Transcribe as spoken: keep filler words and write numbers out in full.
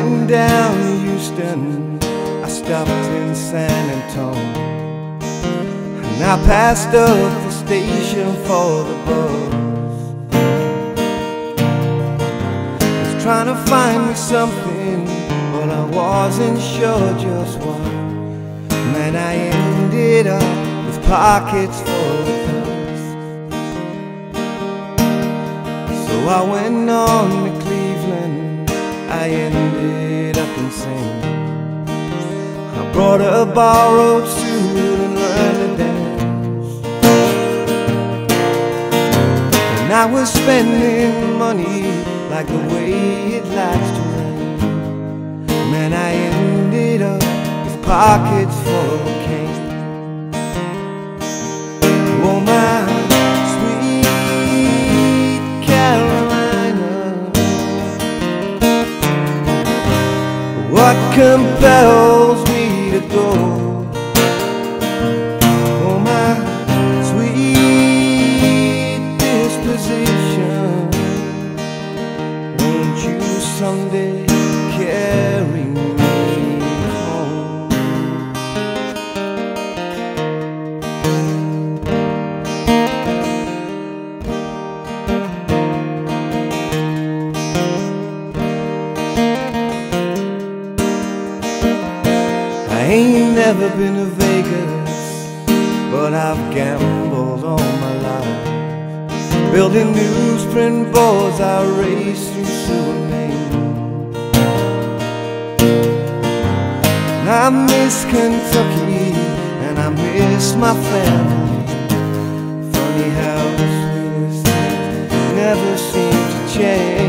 went down to Houston, I stopped in San Antonio, and I passed up the station for the bus. I was trying to find me something, but I wasn't sure just what. Man, I ended up with pockets full of dust. So I went on to Cleveland, I ended up insane. I brought a borrowed suit and learned to dance, and I was spending money like the way it likes to rain. Man, I ended up with pockets full of cane. Oh, my sweet Carolina, what compels me to go? Oh, my sweet disposition, won't you someday carry me home? I ain't never been to Vegas, but I've gambled all my life. Building newsprint boards, I raced through Suriname. And I miss Kentucky, and I miss my family. Funny how the sweetest things never seem to change.